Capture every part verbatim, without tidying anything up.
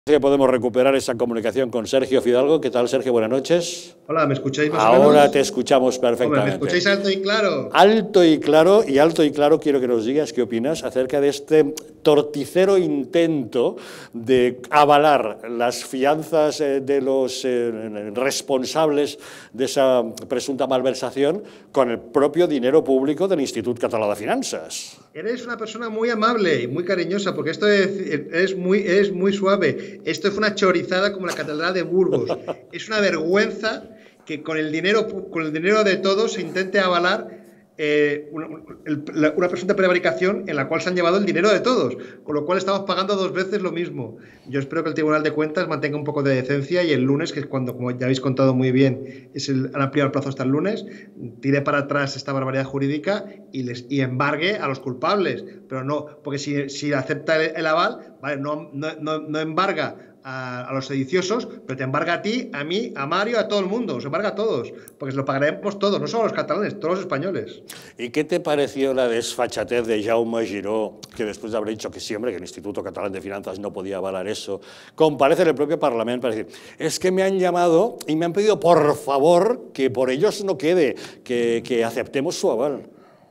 Que podemos recuperar esa comunicación con Sergio Fidalgo. ¿Qué tal, Sergio? Buenas noches. Hola, ¿me escucháis más Ahora o menos? te escuchamos perfectamente. Hombre, ¿me escucháis alto y claro? Alto y claro, y alto y claro quiero que nos digas qué opinas acerca de este torticero intento de avalar las fianzas de los eh, responsables de esa presunta malversación con el propio dinero público del Institut Català de Finanzas. Eres una persona muy amable y muy cariñosa, porque esto es, es, muy, es muy suave. Esto fue una chorizada como la Catedral de Burgos. Es una vergüenza que con el dinero, con el dinero de todos se intente avalar eh, una, una presunta prevaricación en la cual se han llevado el dinero de todos, con lo cual estamos pagando dos veces lo mismo. Yo espero que el Tribunal de Cuentas mantenga un poco de decencia y el lunes, que es cuando, como ya habéis contado muy bien, es el, han ampliado el plazo hasta el lunes, tire para atrás esta barbaridad jurídica y, les, y embargue a los culpables. Pero no, porque si, si acepta el, el aval, vale, no, no, no, no embarga A, a los sediciosos, pero te embarga a ti, a mí, a Mario, a todo el mundo, os embarga a todos, porque se lo pagaremos todos, no solo los catalanes, todos los españoles. ¿Y qué te pareció la desfachatez de Jaume Giró, que después de haber dicho que siempre que el Instituto Catalán de Finanzas no podía avalar eso, comparece en el propio Parlamento para decir, es que me han llamado y me han pedido por favor que por ellos no quede, que, que aceptemos su aval?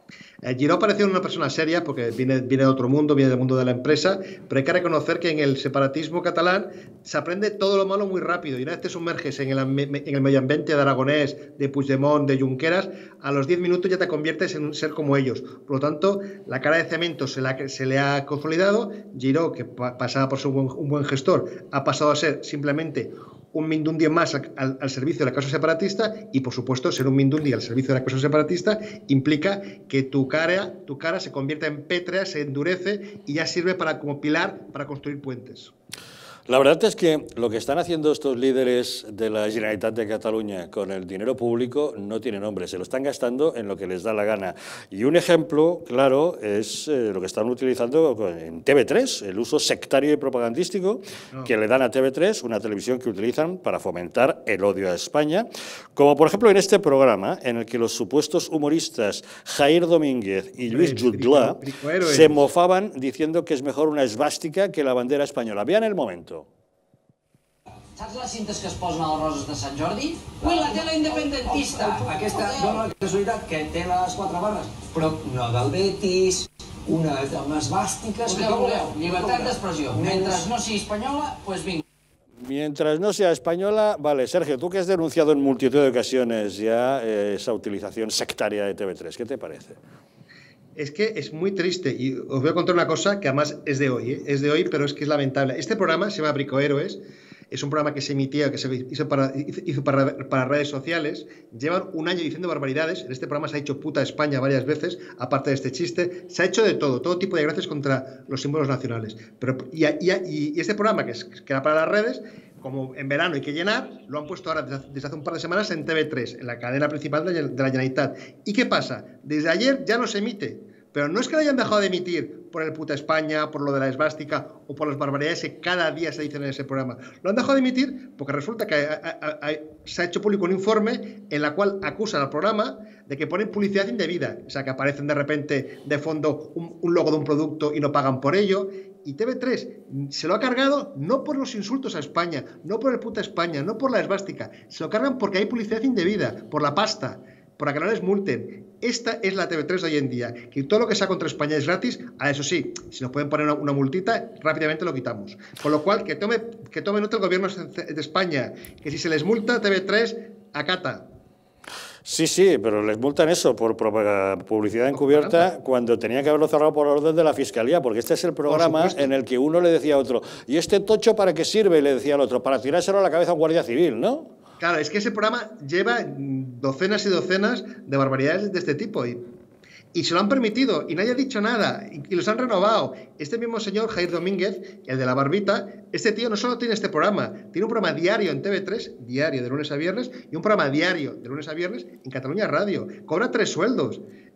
Giró pareció una persona seria porque viene, viene de otro mundo, viene del mundo de la empresa, pero hay que reconocer que en el separatismo catalán se aprende todo lo malo muy rápido y una vez te sumerges en el, en el medio ambiente de Aragonés, de Puigdemont, de Junqueras, a los diez minutos ya te conviertes en un ser como ellos. Por lo tanto, la cara de cemento se, la, se le ha consolidado. Giró, que pa, pasaba por ser un buen, un buen gestor, ha pasado a ser simplemente un mindundi más al, al, al servicio de la causa separatista y, por supuesto, ser un mindundi al servicio de la causa separatista implica que tu cara, tu cara se convierta en pétrea, se endurece y ya sirve para, como pilar para construir puentes. La verdad es que lo que están haciendo estos líderes de la Generalitat de Cataluña con el dinero público no tiene nombre, se lo están gastando en lo que les da la gana. Y un ejemplo claro es eh, lo que están utilizando en T V tres, el uso sectario y propagandístico no. que le dan a T V tres, una televisión que utilizan para fomentar el odio a España, como por ejemplo en este programa en el que los supuestos humoristas Jair Domínguez y Luis Jutglà se mofaban diciendo que es mejor una esvástica que la bandera española. Vean el momento. Saps les cintes que es posen a les roses de Sant Jordi? Ui, la tela independentista! Aquesta dona la casualitat que té les quatre barres, però una del Betis, una, unes bàstiques... Voleu, voleu, llibertat d'expressió. Mentre no sigui espanyola, pues vinga. Mientras no sea española, vale. Sergio, tú que has denunciado en multitud de ocasiones ya eh, esa utilización sectaria de T V tres, ¿qué te parece? Es que es muy triste y os voy a contar una cosa que además es de hoy, ¿eh? es de hoy, pero es que es lamentable. Este programa se llama Bricohéroes. Es un programa que se emitía, que se hizo para, hizo para, para redes sociales. Llevan un año diciendo barbaridades. En este programa se ha hecho puta España varias veces, aparte de este chiste. Se ha hecho de todo, todo tipo de gracias contra los símbolos nacionales. Pero, y, y, y este programa, que, es, que era para las redes, como en verano hay que llenar, lo han puesto ahora desde, desde hace un par de semanas en T V tres, en la cadena principal de, de la Generalitat. ¿Y qué pasa? Desde ayer ya no se emite. Pero no es que lo hayan dejado de emitir por el puta España, por lo de la esvástica o por las barbaridades que cada día se dicen en ese programa. Lo han dejado de emitir porque resulta que a, a, a, se ha hecho público un informe en el cual acusan al programa de que ponen publicidad indebida. O sea, que aparecen de repente de fondo un, un logo de un producto y no pagan por ello. Y T V tres se lo ha cargado no por los insultos a España, no por el puta España, no por la esvástica. Se lo cargan porque hay publicidad indebida, por la pasta, para que no les multen. Esta es la T V tres de hoy en día, que todo lo que sea contra España es gratis. A eso sí, si nos pueden poner una, una multita, rápidamente lo quitamos. Con lo cual, que tome, que tome nota el gobierno de España, que si se les multa, T V tres acata. Sí, sí, pero les multan eso por publicidad encubierta cuando tenía que haberlo cerrado por orden de la Fiscalía, porque este es el programa en el que uno le decía a otro, ¿y este tocho para qué sirve? Y le decía al otro, para tirárselo a la cabeza a un guardia civil, ¿no? Claro, es que ese programa lleva docenas y docenas de barbaridades de este tipo y, y se lo han permitido y nadie ha dicho nada y, y los han renovado. Este mismo señor, Jair Domínguez, el de la barbita, este tío no solo tiene este programa, tiene un programa diario en T V tres, diario de lunes a viernes, y un programa diario de lunes a viernes en Cataluña Radio. Cobra tres sueldos.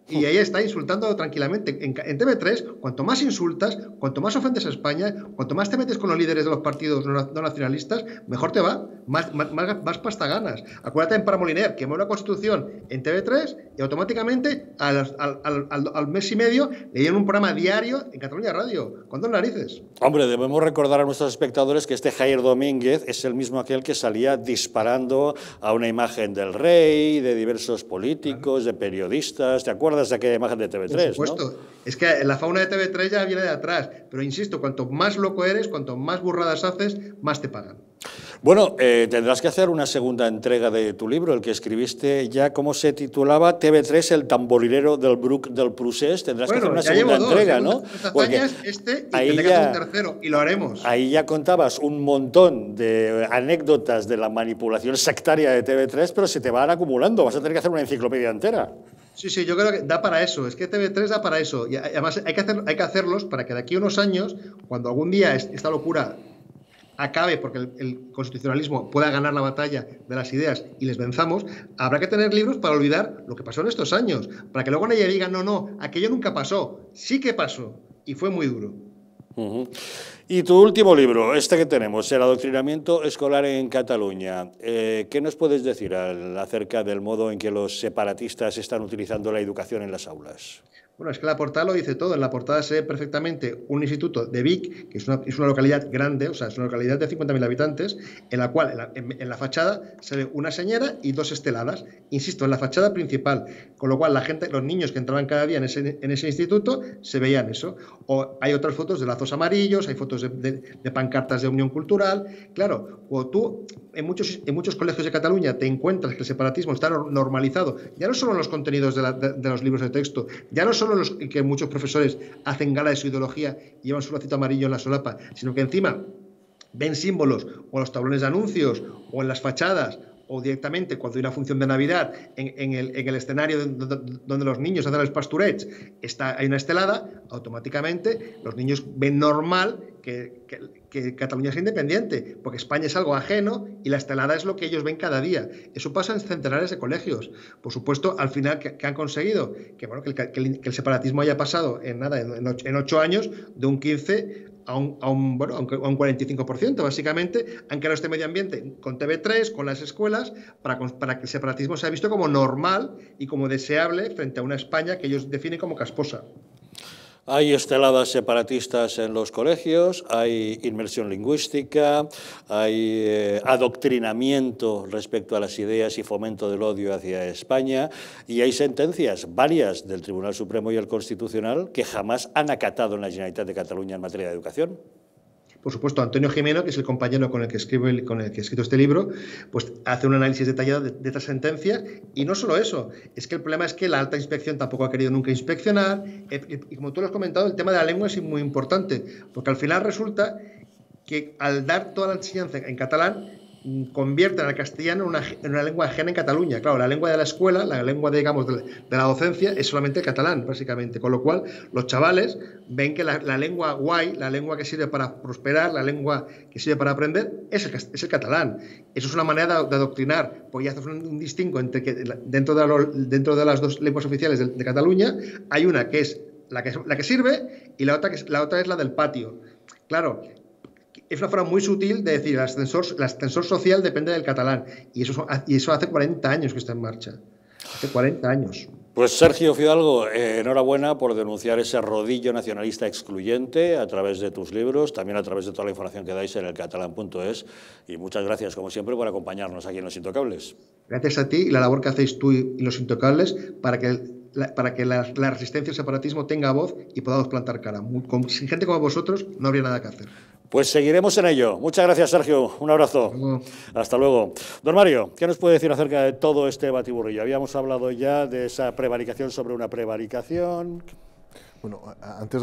Y ahí está insultando tranquilamente. En, en T V tres, cuanto más insultas, cuanto más ofendes a España, cuanto más te metes con los líderes de los partidos no, no nacionalistas, mejor te va, más, más, más pasta ganas. Acuérdate en Paramoliner, quemó la Constitución en T V tres y automáticamente al, al, al, al, al mes y medio le dieron un programa diario en Cataluña Radio. ¿Cuándo narices? Hombre, debemos recordar a nuestros espectadores que este Jair Domínguez es el mismo aquel que salía disparando a una imagen del rey, de diversos políticos, claro, de periodistas. ¿Te acuerdas de aquella imagen de T V tres? Por supuesto. ¿No? Es que la fauna de T V tres ya viene de atrás. Pero insisto, cuanto más loco eres, cuanto más burradas haces, más te pagan. Bueno, eh, tendrás que hacer una segunda entrega de tu libro, el que escribiste ya, ¿cómo se titulaba? T V tres, el tamborilero del Bruc del Prusés. Tendrás bueno, que hacer una segunda dos, entrega, ¿no? Porque este y ahí ya, un tercero, y lo haremos. Ahí ya contabas un montón de anécdotas de la manipulación sectaria de T V tres, pero se te van acumulando. Vas a tener que hacer una enciclopedia entera. Sí, sí, yo creo que da para eso. Es que T V tres da para eso. Y además hay que, hacer, hay que hacerlos para que de aquí a unos años, cuando algún día esta locura acabe, porque el, el constitucionalismo pueda ganar la batalla de las ideas y les venzamos, habrá que tener libros para olvidar lo que pasó en estos años, para que luego nadie diga, no, no, aquello nunca pasó. Sí que pasó, y fue muy duro. Uh-huh. Y tu último libro, este que tenemos, El adoctrinamiento escolar en Cataluña. Eh, ¿Qué nos puedes decir al, acerca del modo en que los separatistas están utilizando la educación en las aulas? Bueno, es que la portada lo dice todo. En la portada se ve perfectamente un instituto de Vic, que es una, es una localidad grande, o sea, es una localidad de cincuenta mil habitantes, en la cual en la, en, en la fachada se ve una señora y dos esteladas. Insisto, en la fachada principal, con lo cual la gente, los niños que entraban cada día en ese, en ese instituto se veían eso. O hay otras fotos de lazos amarillos, hay fotos de, de, de pancartas de unión cultural. Claro, cuando tú en muchos, en muchos colegios de Cataluña te encuentras que el separatismo está normalizado, ya no solo en los contenidos de, la, de, de los libros de texto, ya no solo los que muchos profesores hacen gala de su ideología y llevan su lacito amarillo en la solapa, sino que encima ven símbolos o en los tablones de anuncios o en las fachadas o directamente cuando hay una función de Navidad en, en, el, en el escenario donde, donde los niños hacen los pasturets, está, hay una estelada, automáticamente los niños ven normal que, que, que Cataluña es independiente, porque España es algo ajeno y la estelada es lo que ellos ven cada día. Eso pasa en centenares de colegios. Por supuesto, al final, ¿qué, qué han conseguido? Que, bueno, que, el, que, el, que el separatismo haya pasado en nada, en ocho, en ocho años, de un quince a un, a un, bueno, a un cuarenta y cinco por ciento. Básicamente, han creado este medio ambiente con T V tres, con las escuelas, para, para que el separatismo sea visto como normal y como deseable frente a una España que ellos definen como casposa. Hay esteladas separatistas en los colegios, hay inmersión lingüística, hay eh, adoctrinamiento respecto a las ideas y fomento del odio hacia España, y hay sentencias, varias del Tribunal Supremo y el Constitucional, que jamás han acatado en la Generalitat de Cataluña en materia de educación. Por supuesto, Antonio Gimeno, que es el compañero con el que escribe, con el que he escrito este libro, pues hace un análisis detallado de, de esta sentencia. Y no solo eso, es que el problema es que la alta inspección tampoco ha querido nunca inspeccionar. Y como tú lo has comentado, el tema de la lengua es muy importante, porque al final resulta que al dar toda la enseñanza en catalán, convierten al castellano en una, en una lengua ajena en Cataluña. Claro, la lengua de la escuela, la lengua, de, digamos, de, de la docencia, es solamente el catalán, básicamente. Con lo cual, los chavales ven que la, la lengua guay, la lengua que sirve para prosperar, la lengua que sirve para aprender, es el, es el catalán. Eso es una manera de, de adoctrinar, porque ya haces un, un distingo entre que dentro de, lo, dentro de las dos lenguas oficiales de, de Cataluña, hay una que es la que, la que sirve y la otra, que, la otra es la del patio. Claro, es una forma muy sutil de decir el ascensor, el ascensor social depende del catalán, y eso, y eso hace cuarenta años que está en marcha. Hace cuarenta años. Pues Sergio Fidalgo, eh, enhorabuena por denunciar ese rodillo nacionalista excluyente a través de tus libros, también a través de toda la información que dais en el catalán punto es, y muchas gracias, como siempre, por acompañarnos aquí en Los Intocables. Gracias a ti y la labor que hacéis tú y Los Intocables para que, la, para que la, la resistencia al separatismo tenga voz y podamos plantar cara. Con, sin gente como vosotros no habría nada que hacer. Pues seguiremos en ello. Muchas gracias, Sergio. Un abrazo. Hasta luego. Hasta luego. Don Mario, ¿qué nos puede decir acerca de todo este batiburrillo? Habíamos hablado ya de esa prevaricación sobre una prevaricación. Bueno, antes